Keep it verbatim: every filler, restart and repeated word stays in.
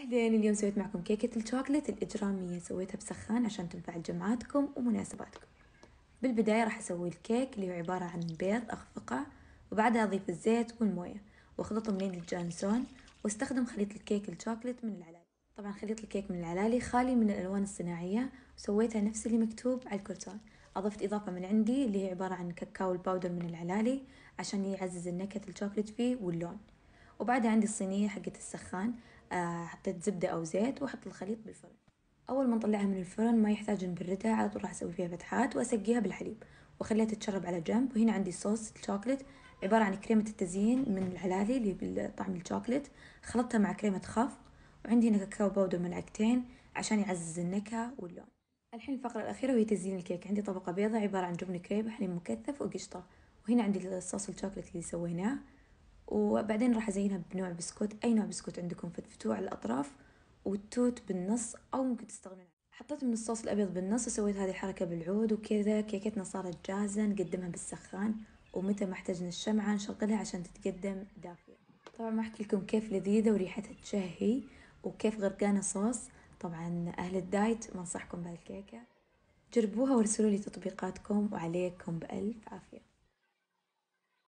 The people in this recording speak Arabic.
أهلين، اليوم سويت معكم كيكة الشوكلت الإجرامية. سويتها بسخان عشان تنفع لجمعاتكم ومناسباتكم. بالبداية راح أسوي الكيك اللي هو عبارة عن بيض أخفقه، وبعدها أضيف الزيت والموية وأخلطهم لين يتجانسون، واستخدم خليط الكيك الشوكلت من العلالي. طبعا خليط الكيك من العلالي خالي من الألوان الصناعية، وسويتها نفس اللي مكتوب على الكرتون. أضفت إضافة من عندي اللي هي عبارة عن كاكاو الباودر من العلالي عشان يعزز النكهة الشوكلت فيه واللون. وبعدها عندي الصينية حقت السخان، آه حطيت زبدة أو زيت وأحط الخليط بالفرن. أول ما نطلعها من الفرن ما يحتاج نبردها، على طول راح أسوي فيها فتحات وأسقيها بالحليب وخليها تتشرب على جنب. وهنا عندي صوص الشوكلت عبارة عن كريمة التزيين من العلالي اللي بالطعم الشوكلت، خلطتها مع كريمة خفق، وعندي هنا كاكاو باودر ملعقتين عشان يعزز النكهة واللون. الحين الفقرة الأخيرة وهي تزيين الكيك. عندي طبقة بيضة عبارة عن جبن كريمة، حليب مكثف، وقشطة. وهنا عندي الصوص الشوكلت اللي سويناه، وبعدين راح أزينها بنوع بسكوت، أي نوع بسكوت عندكم فتفتوه على الأطراف، والتوت بالنص أو ممكن تستغنون عنه. حطيت من الصوص الأبيض بالنص وسويت هذه الحركة بالعود، وكذا كيكتنا صارت جاهزة نقدمها بالسخان. ومتى ما احتاجنا الشمعة نشغلها عشان تتقدم دافية. طبعا ما أحكي لكم كيف لذيذة وريحتها تشهي، وكيف غرقانة صوص. طبعا أهل الدايت ما انصحكم بهالكيكة، جربوها وارسلوا لي تطبيقاتكم، وعليكم بألف عافية.